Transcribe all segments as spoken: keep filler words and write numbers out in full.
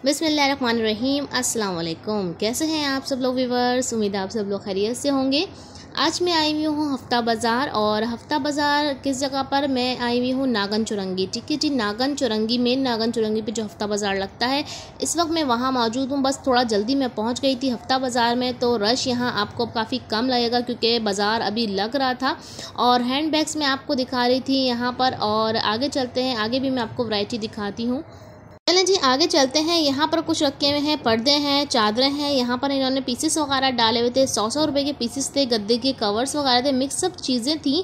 बिस्मिल्लाहिर्रहमानिर्रहीम। अस्सलाम वालेकुम। कैसे हैं आप सब लोग व्यूअर्स? उम्मीद है आप सब लोग खैरियत से होंगे। आज मैं आई हुई हूँ हफ्ता बाज़ार, और हफ्ता बाज़ार किस जगह पर मैं आई हुई हूँ? नागन चुरंगी। ठीक है जी, नागन चुरंगी, मेन नागन चुरंगी पे जो हफ्ता बाज़ार लगता है, इस वक्त मैं वहाँ मौजूद हूँ। बस थोड़ा जल्दी मैं पहुँच गई थी हफ्ता बाज़ार में, तो रश यहाँ आपको काफ़ी कम लगेगा क्योंकि बाज़ार अभी लग रहा था। और हैंड बैग्स मैं आपको दिखा रही थी यहाँ पर, और आगे चलते हैं, आगे भी मैं आपको वैरायटी दिखाती हूँ। चलें जी आगे चलते हैं। यहाँ पर कुछ रखे हुए हैं, पर्दे हैं, चादरें हैं। यहाँ पर इन्होंने पीसेस वगैरह डाले हुए थे, सौ सौ रुपये के पीसेस थे, गद्दे के कवर्स वगैरह थे, मिक्स सब चीज़ें थी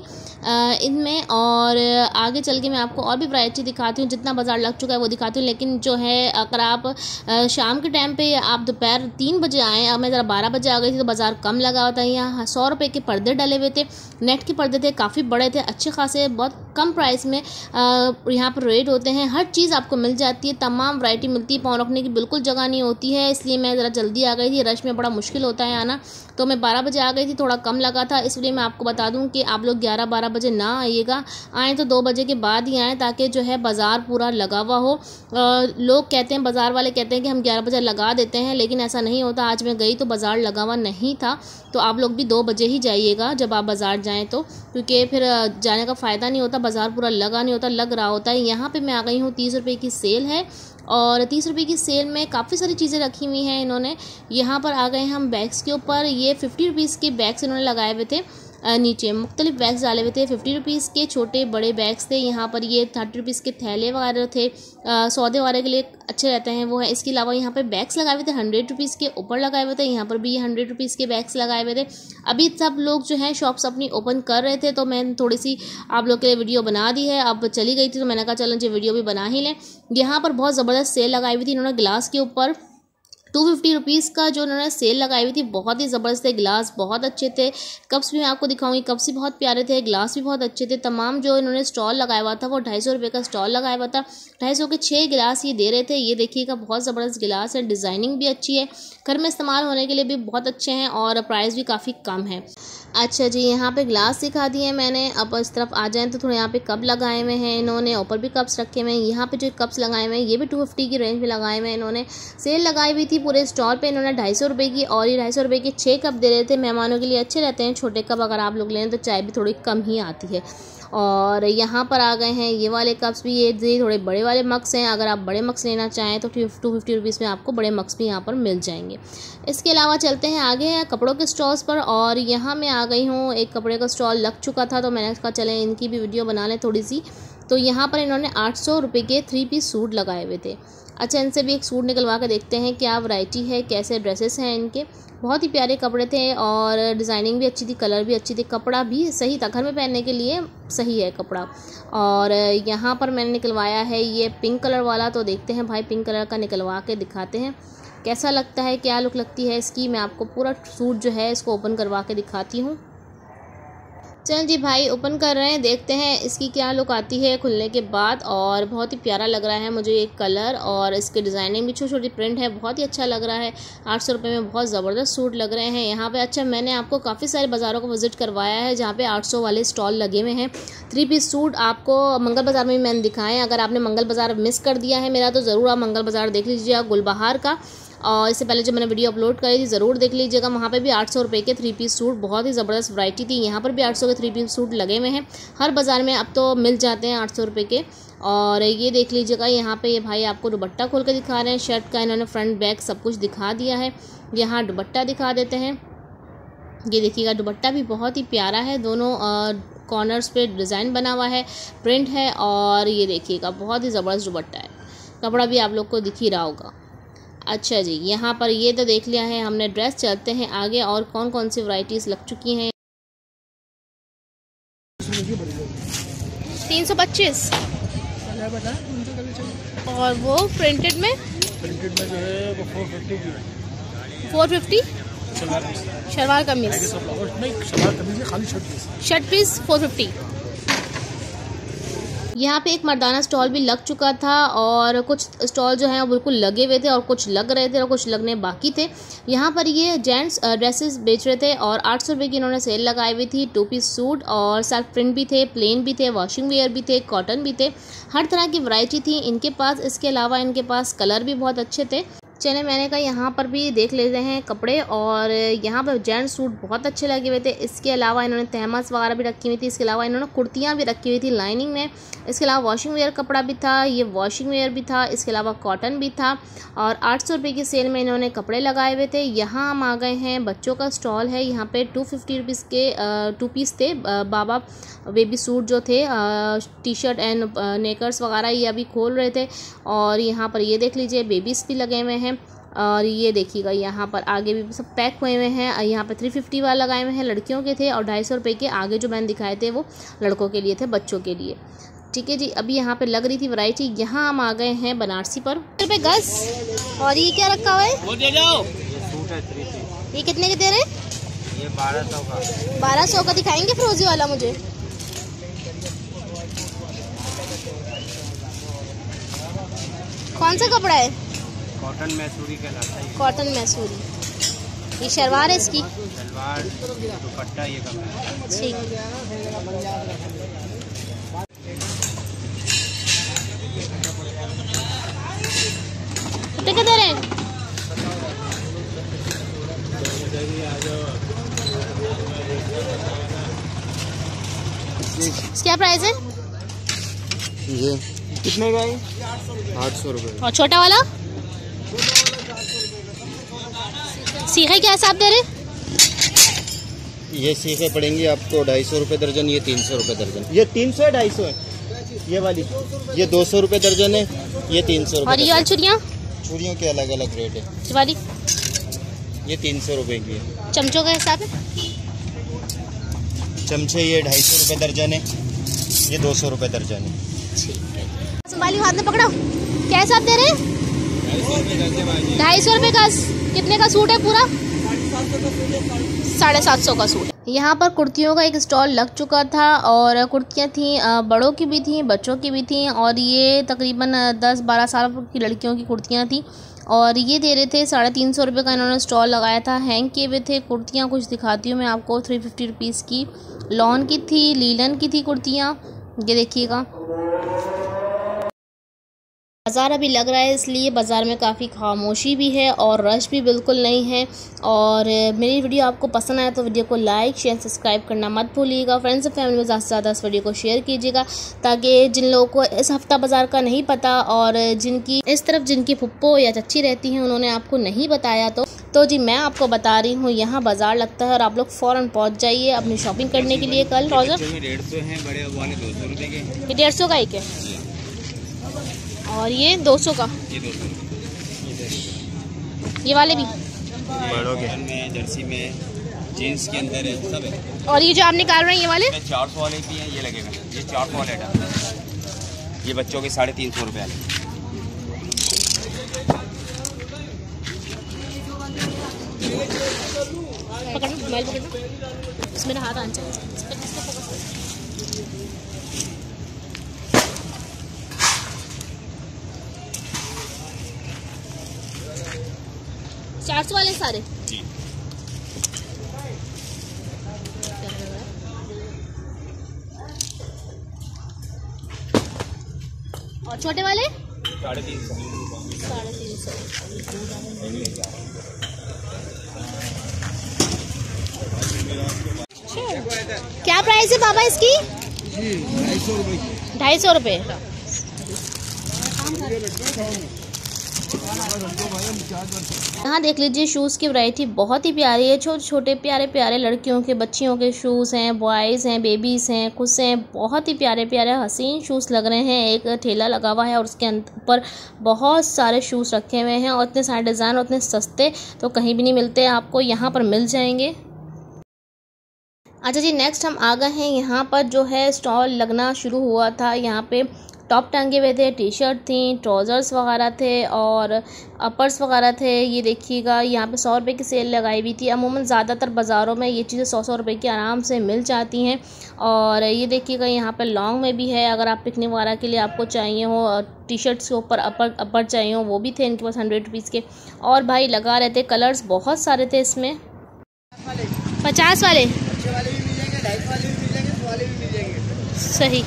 इनमें। और आगे चल के मैं आपको और भी वैरायटी दिखाती हूँ। जितना बाज़ार लग चुका है वो दिखाती हूँ, लेकिन जो है अगर आप शाम के टाइम पे आप दोपहर तीन बजे आएँ, अब मैं ज़रा बारह बजे आ गई थी तो बाज़ार कम लगा हुआ था। यहाँ सौ रुपये के पर्दे डले हुए थे, नेट के पर्दे थे, काफ़ी बड़े थे, अच्छे खासे, बहुत कम प्राइस में यहाँ पर रेट होते हैं। हर चीज़ आपको मिल जाती है, तमाम वैरायटी मिलती है, पाँव रखने की बिल्कुल जगह नहीं होती है, इसलिए मैं ज़रा जल्दी आ गई थी। रश में बड़ा मुश्किल होता है आना, तो मैं बारह बजे आ गई थी, थोड़ा कम लगा था। इसलिए मैं आपको बता दूं कि आप लोग ग्यारह बारह बजे ना आइएगा, आएँ तो दो बजे के बाद ही आएँ, ताकि जो है बाज़ार पूरा लगा हुआ हो। लोग कहते हैं, बाज़ार वाले कहते हैं कि हम ग्यारह बजे लगा देते हैं, लेकिन ऐसा नहीं होता। आज मैं गई तो बाज़ार लगा हुआ नहीं था, तो आप लोग भी दो बजे ही जाइएगा जब आप बाज़ार जाएँ तो, क्योंकि फिर जाने का फ़ायदा नहीं होता, बाज़ार पूरा लगा नहीं होता, लग रहा होता है। यहाँ पर मैं आ गई हूँ, तीस रुपये की सेल है, और तीस रुपये की सेल में काफ़ी सारी चीज़ें रखी हुई हैं इन्होंने। यहाँ पर आ गए हम बैग्स के ऊपर। ये फिफ्टी रुपीज़ के बैग्स इन्होंने लगाए हुए थे, नीचे मुख्तलिफ बैग्स डाले हुए थे। फिफ्टी रुपीज़ के छोटे बड़े बैग्स थे। यहाँ पर ये थर्टी रुपीज़ के थैले वगैरह थे, आ, सौदे वगैरह के लिए अच्छे रहते हैं वो है। इसके अलावा यहाँ पर बैग्स लगाए हुए थे, हंड्रेड रुपीज़ के ऊपर लगाए हुए थे। यहाँ पर भी हंड्रेड रुपीज़ के बैग्स लगाए हुए थे। अभी सब लोग जो है शॉप्स अपनी ओपन कर रहे थे, तो मैंने थोड़ी सी आप लोग के लिए वीडियो बना दी है। अब चली गई थी तो मैंने कहा चलो जी वीडियो भी बना ही लें। यहाँ पर बहुत ज़बरदस्त सेल लगाई हुई थी इन्होंने गिलास के ऊपर। टू फिफ्टी रुपीज़ का जो उन्होंने सेल लगाई हुई थी, बहुत ही ज़बरदस्त थे। गिलास बहुत अच्छे थे, कप्स भी मैं आपको दिखाऊंगी, कप्स भी बहुत प्यारे थे, गिलास भी बहुत अच्छे थे। तमाम जो इन्होंने स्टॉल लगाया हुआ था वो ढाई सौ रुपये का स्टॉल लगाया हुआ था। ढाई सौ के छः गिलास ये दे रहे थे। ये देखिएगा, बहुत ज़बरदस्त गिलास है, डिज़ाइनिंग भी अच्छी है, घर में इस्तेमाल होने के लिए भी बहुत अच्छे हैं, और प्राइस भी काफ़ी कम है। अच्छा जी, यहाँ पे ग्लास दिखा दिए मैंने। अब इस तरफ आ जाएँ तो थोड़े यहाँ पे कप लगाए हुए हैं इन्होंने, ऊपर भी कप्स रखे हुए हैं। यहाँ पे जो कप्स लगाए हुए हैं ये भी टू फिफ्टी की रेंज में लगाए हुए हैं इन्होंने। सेल लगाई हुई थी पूरे स्टॉल पे इन्होंने ढाई सौ रुपये की, और ये ढाई सौ रुपये के छः कप दे रहे थे। मेहमानों के लिए अच्छे रहते हैं छोटे कप, अगर आप लोग लें तो चाय भी थोड़ी कम ही आती है। और यहाँ पर आ गए हैं ये वाले कप्स भी, ये थोड़े बड़े वाले मग्स हैं। अगर आप बड़े मग्स लेना चाहें तो टू फिफ्टी रुपीज़ में आपको बड़े मग्स भी यहाँ पर मिल जाएंगे। इसके अलावा चलते हैं आगे कपड़ों के स्टॉल्स पर, और यहाँ मैं आ गई हूँ, एक कपड़े का स्टॉल लग चुका था तो मैंने कहा चलें इनकी भी वीडियो बना लें थोड़ी सी। तो यहाँ पर इन्होंने आठ सौ रुपये के थ्री पीस सूट लगाए हुए थे। अच्छा, इनसे भी एक सूट निकलवा के देखते हैं क्या वैरायटी है, कैसे ड्रेसेस हैं इनके। बहुत ही प्यारे कपड़े थे, और डिज़ाइनिंग भी अच्छी थी, कलर भी अच्छी थी, कपड़ा भी सही था, घर में पहनने के लिए सही है कपड़ा। और यहाँ पर मैंने निकलवाया है ये पिंक कलर वाला, तो देखते हैं भाई पिंक कलर का निकलवा के दिखाते हैं कैसा लगता है, क्या लुक लगती है इसकी। मैं आपको पूरा सूट जो है इसको ओपन करवा के दिखाती हूँ। चल जी भाई, ओपन कर रहे हैं, देखते हैं इसकी क्या लुक आती है खुलने के बाद। और बहुत ही प्यारा लग रहा है मुझे ये कलर, और इसके डिज़ाइनिंग भी छोटी छोटी प्रिंट है, बहुत ही अच्छा लग रहा है। आठ सौ रुपये में बहुत ज़बरदस्त सूट लग रहे हैं यहाँ पे। अच्छा, मैंने आपको काफ़ी सारे बाज़ारों को विज़िट करवाया है जहाँ पे आठ सौ वाले स्टॉल लगे हुए हैं। थ्री पीस सूट आपको मंगल बाज़ार में भी मैंने दिखाए हैं। अगर आपने मंगल बाज़ार मिस कर दिया है मेरा, तो ज़रूर आप मंगल बाज़ार देख लीजिएगा, गुलबहार का। और इससे पहले जो मैंने वीडियो अपलोड करी थी ज़रूर देख लीजिएगा, वहाँ पे भी आठ सौ रुपये के थ्री पीस सूट, बहुत ही ज़बरदस्त वैरायटी थी। यहाँ पर भी आठ सौ के थ्री पीस सूट लगे हुए हैं, हर बाज़ार में अब तो मिल जाते हैं आठ सौ रुपये के। और ये देख लीजिएगा, यहाँ पे ये भाई आपको दुपट्टा खोल के दिखा रहे हैं शर्ट का, इन्होंने फ्रंट बैक सब कुछ दिखा दिया है। यहाँ दुपट्टा दिखा देते हैं, ये देखिएगा दुपट्टा भी बहुत ही प्यारा है, दोनों कॉर्नर्स पे डिज़ाइन बना हुआ है, प्रिंट है, और ये देखिएगा बहुत ही ज़बरदस्त दुपट्टा है, कपड़ा भी आप लोग को दिख ही रहा होगा। अच्छा जी, यहाँ पर ये तो देख लिया है हमने ड्रेस। चलते हैं आगे, और कौन कौन सी वैरायटीज़ लग चुकी हैं। तीन सौ पच्चीस और वो प्रिंटेड में प्रिंटेड में जो है वो फोर फिफ्टी की है। फोर फिफ्टी शलवार कमीज, शलवार कमीज खाली shirt piece, shirt piece four fifty. यहाँ पे एक मर्दाना स्टॉल भी लग चुका था और कुछ स्टॉल जो हैं वो बिल्कुल लगे हुए थे और कुछ लग रहे थे और कुछ लगने बाकी थे। यहाँ पर ये जेंट्स ड्रेसेस बेच रहे थे और आठ सौ रुपये की इन्होंने सेल लगाई हुई थी। टू पीस सूट और सेल्फ प्रिंट भी थे, प्लेन भी थे, वॉशिंग वेयर भी थे, कॉटन भी थे, हर तरह की वैरायटी थी इनके पास। इसके अलावा इनके पास कलर भी बहुत अच्छे थे। चले मैंने कहा यहाँ पर भी देख लेते हैं कपड़े, और यहाँ पर जेंट्स सूट बहुत अच्छे लगे हुए थे। इसके अलावा इन्होंने तहमस वगैरह भी रखी हुई थी। इसके अलावा इन्होंने कुर्तियाँ भी रखी हुई थी लाइनिंग में। इसके अलावा वॉशिंग वेयर कपड़ा भी था, ये वॉशिंग वेयर भी था। इसके अलावा कॉटन भी था और आठ सौ रुपये की सेल में इन्होंने कपड़े लगाए हुए थे। यहाँ हम आ गए हैं, बच्चों का स्टॉल है। यहाँ पे टू फिफ्टी रुपीज़ के टू पीस थे। बाबा बेबी सूट जो थे, टी शर्ट एंड नेकर्स वगैरह ये अभी खोल रहे थे। और यहाँ पर ये देख लीजिए बेबीज़ भी लगे हुए हैं। और ये देखिएगा यहाँ पर आगे भी सब पैक हुए हुए हैं। यहाँ पर थ्री फिफ्टी वाला लगाए हुए हैं, लड़कियों के थे, और ढाई सौ रुपये के आगे जो मैंने दिखाए थे वो लड़कों के लिए थे, बच्चों के लिए। ठीक है जी, अभी यहाँ पे लग रही थी वैरायटी। यहाँ हम आ गए हैं बनारसी पर रुपये गज। और ये क्या रखा हुआ है? वो दे जाओ। ये सूट है थ्री पीस। ये कितने के दे रहे हैं? ये बारह सौ का। बारह सौ का दिखाएंगे फिरोजी वाला मुझे। कौन सा कपड़ा है? कॉटन मैसूरी कहलाता है। कॉटन मैसूरी। ये शलवार है इसकी? शलवार दुपट्टा ये कपड़ा। ठीक। कितने दे रहे हैं? क्या प्राइस है ये? कितने का है? आठ सौ रुपये। और छोटा वाला सीखे क्या हिसाब दे रहे? ये सीखे पड़ेंगी आपको ढाई सौ रुपये दर्जन, ये तीन सौ रुपये दर्जन। ये तीन सौ है, ढाई सौ है ये वाली। ये दो सौ रुपये दर्जन है, ये तीन सौ रुपये। और ये वाली चूड़ियाँ? चूड़ियों के अलग अलग रेट है। ये वाली ये तीन सौ रुपये की है। चमचों का हिसाब है? चमचे ये ढाई सौ रुपये दर्जन है, ये दो सौ रुपये दर्जन है। ठीक है। संभाली हाथ में पकड़ो। क्या हिसाब दे रहे हैं? ढाई सौ रुपये का। कितने का सूट है पूरा? साढ़े सात सौ का सूट। यहाँ पर कुर्तियों का एक स्टॉल लग चुका था और कुर्तियाँ थी, बड़ों की भी थी, बच्चों की भी थी, और ये तकरीबन दस बारह साल की लड़कियों की कुर्तियाँ थी। और ये दे रहे थे साढ़े तीन सौ रुपये का। इन्होंने स्टॉल लगाया था, हैंग किए हुए थे। कुर्तियाँ कुछ दिखाती हूँ मैं आपको। थ्री फिफ्टी रुपीज़ की लॉन की थी, लीलन की थी कुर्तियाँ। ये देखिएगा। बाज़ार अभी लग रहा है, इसलिए बाज़ार में काफ़ी खामोशी भी है और रश भी बिल्कुल नहीं है। और मेरी वीडियो आपको पसंद आया तो वीडियो को लाइक शेयर सब्सक्राइब करना मत भूलिएगा। फ्रेंड्स और फैमिली में ज़्यादा से ज़्यादा इस वीडियो को शेयर कीजिएगा, ताकि जिन लोगों को इस हफ्ता बाज़ार का नहीं पता और जिनकी इस तरफ जिनकी फुप्पो या चच्ची रहती हैं उन्होंने आपको नहीं बताया तो तो जी मैं आपको बता रही हूँ, यहाँ बाज़ार लगता है और आप लोग फ़ौरन पहुँच जाइए अपनी शॉपिंग करने के लिए। कल रोज़ा डेढ़ सौ है, बड़े वाले दो सौ रुपये के। ये डेढ़ सौ का एक है और ये दो सौ का। ये दो सौ। ये वाले भी बड़ों के में, जर्सी में, जीन्स के अंदर है, सब है। और ये जो आप निकाल रहे हैं ये वाले चार सौ वाले भी हैं, ये लगेगा। ये चार सौ वाले डाल, ये बच्चों के साढ़े तीन सौ रुपये वाले। पकड़ना, मोबाइल पकड़ना, इसमें हाथ आना चाहिए। चार सौ वाले सारे जी। और छोटे वाले साढ़े तीन सौ। साढ़े तीन सौ। क्या प्राइस है बाबा इसकी? ढाई सौ रुपये। ढाई सौ रुपये। यहाँ देख लीजिए शूज़ की वैरायटी बहुत ही प्यारी है। छोटे छोटे प्यारे प्यारे लड़कियों के, बच्चियों के शूज़ हैं, बॉयज़ हैं, बेबीज़ हैं, खुश हैं। बहुत ही प्यारे प्यारे हसीन शूज़ लग रहे हैं। एक ठेला लगा हुआ है और उसके ऊपर बहुत सारे शूज़ रखे हुए हैं और इतने सारे डिज़ाइन और इतने सस्ते तो कहीं भी नहीं मिलते, आपको यहाँ पर मिल जाएंगे। अच्छा जी, नेक्स्ट हम आ गए हैं यहाँ पर जो है स्टॉल लगना शुरू हुआ था। यहाँ पे टॉप टंगे हुए थे, टी शर्ट थी, ट्राउज़र्स वगैरह थे और अपर्स वगैरह थे। ये देखिएगा यहाँ पे सौ रुपये की सेल लगाई हुई थी। अमूमन ज़्यादातर बाज़ारों में ये चीज़ें सौ सौ रुपये की आराम से मिल जाती हैं। और ये देखिएगा यहाँ पे लॉन्ग में भी है, अगर आप पिकनिक वगैरह के लिए आपको चाहिए हो, टी शर्ट्स के ऊपर अपर अपर चाहिए हो वो भी थे इनके पास हंड्रेड रुपीज़ के। और भाई लगा रहे थे, कलर्स बहुत सारे थे इसमें। पचास वाले अच्छे वाले भी मिल जाएंगे, ढाई वाले भी मिल जाएंगे, सौ वाले भी मिल जाएंगे। सही।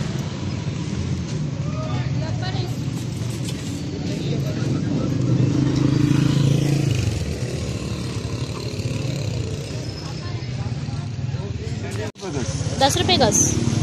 दस रुपये गज।